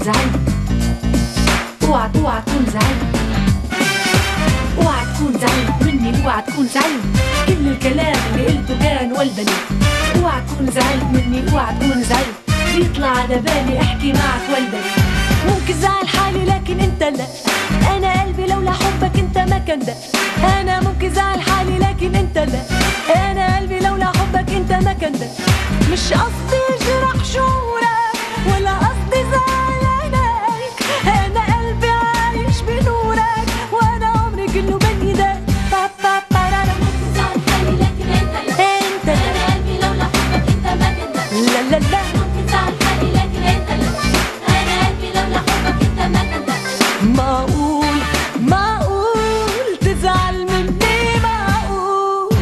زعلان، اوعى تكون زعلان، اوعى تكون زعلان مني، اوعى تكون زعلان. كل الكلام اللي قلته كان والبني. اوعى تكون زعلان مني، اوعى تكون زعلان. بيطلع على بالي احكي معك والبني. ممكن زعل حالي لكن انت لا. انا قلبي لولا حبك انت ما كان ده. انا ممكن زعل حالي لكن انت لا. انا قلبي لولا حبك انت ما كان ده. مش قصدي اجرح شعورك ولا قصدي زعلانك. انا قلبي عايش بنورك وانا عمري كله بين ايدك. ممكن زعل حالي لكن انت لا. انت انا قلبي لولا حبك انت ما كان ده. لا لا لا. ممكن زعل حالي لكن انت لا. انا قلبي لولا حبك انت ما كان ده. معقول تزعل مني، معقول.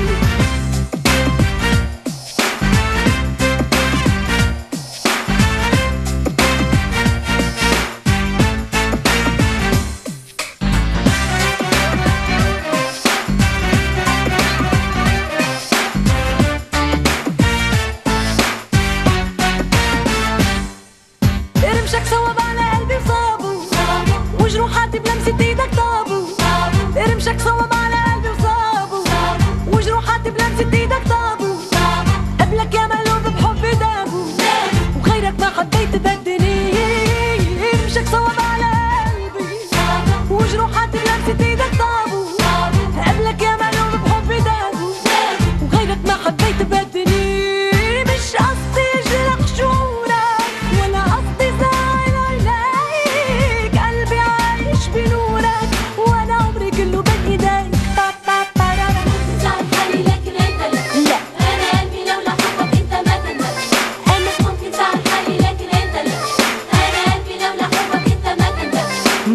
ارمشك صوب على قلبي وصابه، وجروحاتي بلمسة ايدك طابوا. ارمشك صوب على قلبي وصابه، وجروحاتي بلمسة ايدك طابوا. قبلك يا مقلوب بحبي دابوا، وغيرك ما حبيت بدني. ارمشك صوب على قلبي، وجروحاتي بلمسة ايدك طابوا. قبلك يا مقلوب بحبي دابوا، وغيرك ما حبيت بدني. مش قصدي اجرح شعورك ولا قصدي زعل عليك. قلبي عايش بنورك وانا عمري كله بين ايديك. ممكن زعل حالي لكن انت لا. لا انا قلبي لولا حبك انت ما كان ده. انا ممكن زعل حالي لكن انت لا. انا قلبي لولا حبك انت ما كان ده.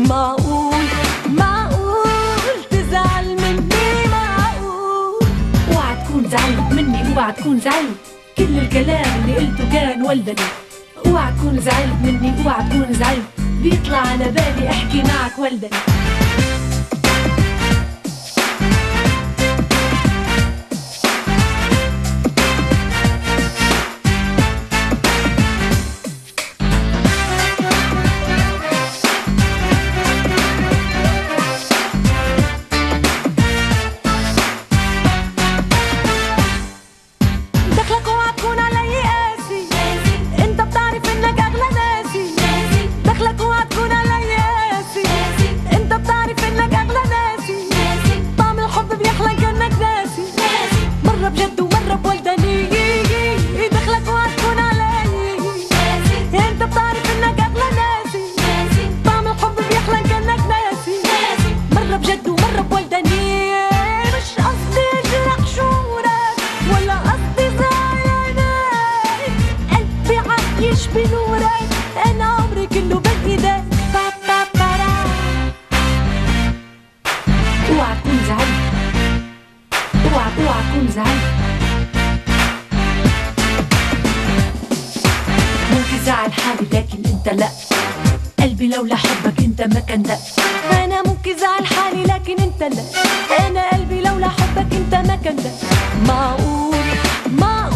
معقول تزعل مني، معقول. اوعى تكون زعلان مني، اوعى تكون زعلان. كل الكلام اللي قلته كان والبني. اوعى تكون زعلان مني، اوعى تكون زعلان. بيطلع على بالي احكي معك والبني. دخلك اوعى تكون علي قاسي، انت بتعرف انك اغلى ناسي. دخلك اوعى تكون علي قاسي، انت بتعرف انك اغلى ناسي. طعم الحب بيحلى كانك ناسي، مرة بجد ومرة بولداني. دخلك اوعى تكون علي، انت بتعرف انك اغلى ناسي. طعم الحب بيحلى كانك ناسي، مرة بجد ومرة بولداني. مش قصدي اجرح شعورك ولا قصدي زعلانك. قلبي عايش بنورك انا عمري كله بين ايدك. اوعى تكون زعلان، اوعى تكون زعلان. ممكن زعل حالي لكن انت لا. قلبي لولا حبك انت ما كان ده. انا ممكن زعل حالي لكن انت لا. انا قلبي لولا حبك انت ما كان ده. معقول